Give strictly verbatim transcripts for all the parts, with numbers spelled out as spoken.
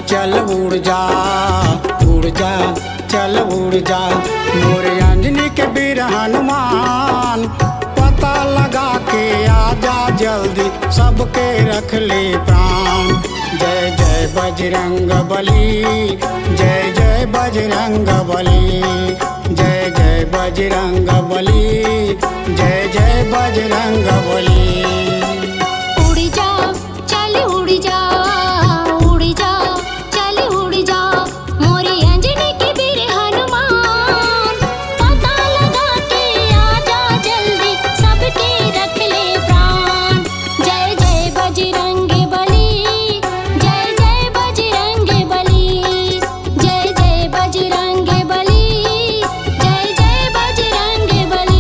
चल उड़ जा उड़ जा चल उड़ जा मोरे अंजनी के वीर हनुमान, पता लगा के आजा जल्दी सबके रख ले प्राण। जय जय बजरंग बली, जय जय बजरंग बली, जय जय बजरंग बली, जय जय बजरंग बली। उड़ जा चल उड़ जा उड़ जा चल उड़ जा मोरे अंजनी के वीर हनुमान, पता लगा के आजा जल्दी सबके रख ले प्राण। जय जय बजरंग बली, जय जय बजरंग बली, जय जय बजरंग बली, जय जय बजरंग बली।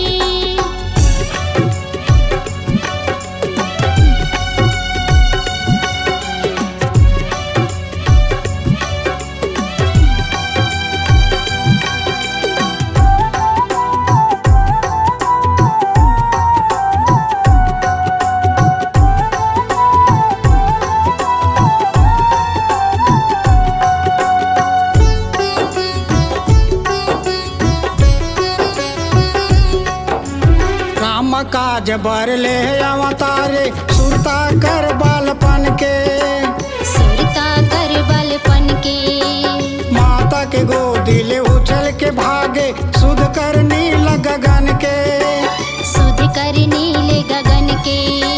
राम काज बर ले अवतारे सुरता कर बालपन के, सुरता कर बलपन के, माता के गोदी ले उछल के भागे सुध कर नील गगन के, सुध कर नीले गगन के।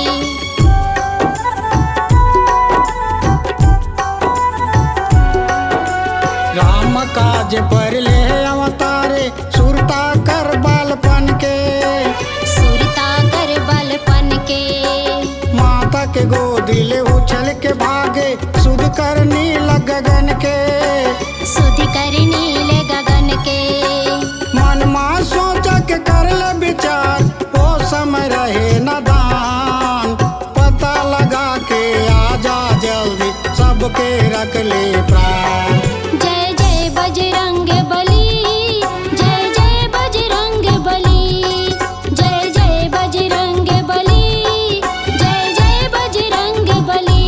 राम काज पर ले अवतारे सुरता कर बालपन के, सुरता कर बलपन के, माता के गोदी ले उछल के भागे सुध कर नील गगन के, सुध कर नीले गगन के। मन मा सोच के कर ले विचार ओ समय रहे नदान, पता लगा के आजा जल्दी सबके रख ले प्राण। जय जय बजरंग बली, जय जय बजरंग बली, जय जय बजरंग बली, जय जय बजरंग बली।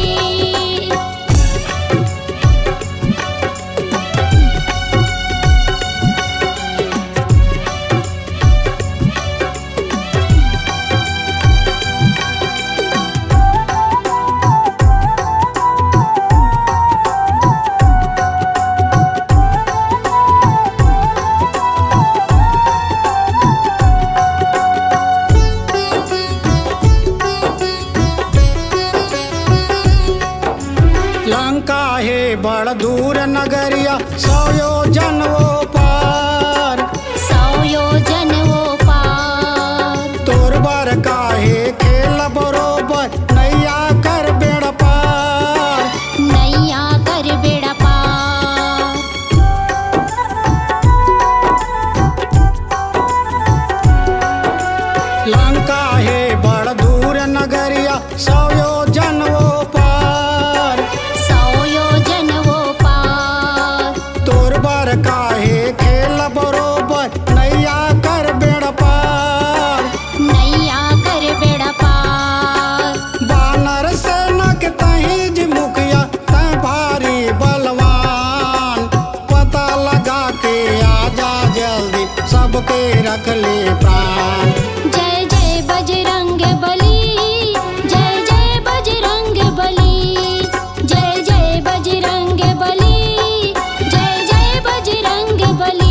लंका है बड़ दूर नगरिया सौ योजन वो पार, सौ योजन वो पार, तोर बर काहे खेल बरोबर नैया कर बेड़ पार, नैया कर बेड़ा पार। लंका है बड़ दूर नगरिया सौ योजन वो पार, सौ योजन वो पार, तोर बर काहे खेल बरोबर नैया कर बेड़ पार, नैया कर बेड़ा पार। बानर सेना के तहीज मुखिया तय भारी बलवान, पता लगा के आजा जल्दी सबके रख ले प्राण। जय जय बजरंग बली, जय जय बजरंग बली, जय जय बजरंग बली, जय जय बजरंग बली।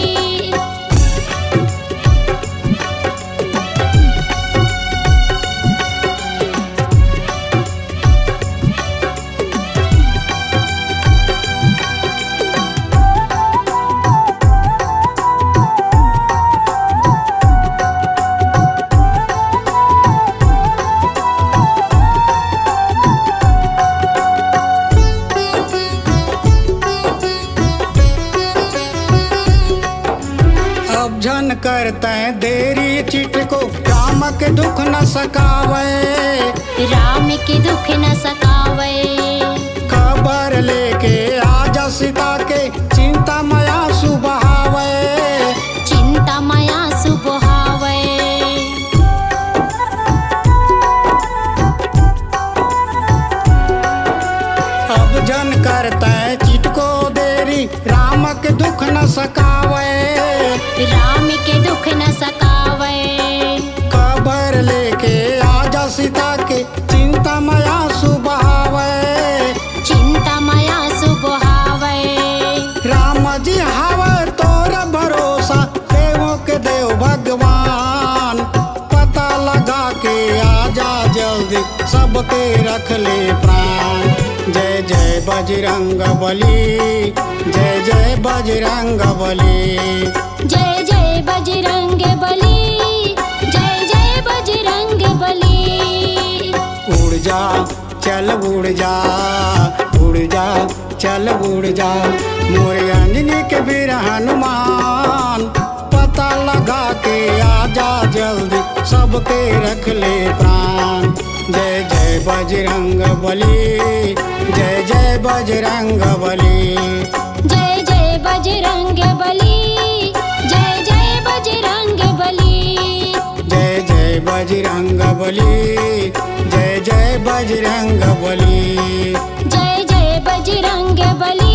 अब झन करते देरी चिट को राम के दुख न सकावे, राम के दुख न सकावे, खबर लेके आजा सीता के चिंता मया सुबहावे, चिंता माया सुबहावे। अब जन कर राम के दुख न सतावे। खबर लेके आजा सीता के चिंता माया सुबहावे। चिंता माया सुबहावे। राम जी हावे तोरा भरोसा देवों के देव भगवान। पता लगा के आजा जल्दी सबके रख ले प्राण। जय जय बजरंग बली, जय जय बजरंग बली। जय जय बजरंग बली, जय जय बजरंग बली। उड़ जा चल उड़ जा, उड़ जा चल उड़ जा, मोरे अंजनी के वीर हनुमान। पता लगा के आजा जल्दी सबके रख ले प्राण। जय जय बजरंग बली, जय जय बजरंग बली। जय जय बजरंग बली, जय जय बजरंग बली। जय जय बजरंग बली, जय जय बजरंग बली। जय जय बजरंग बली।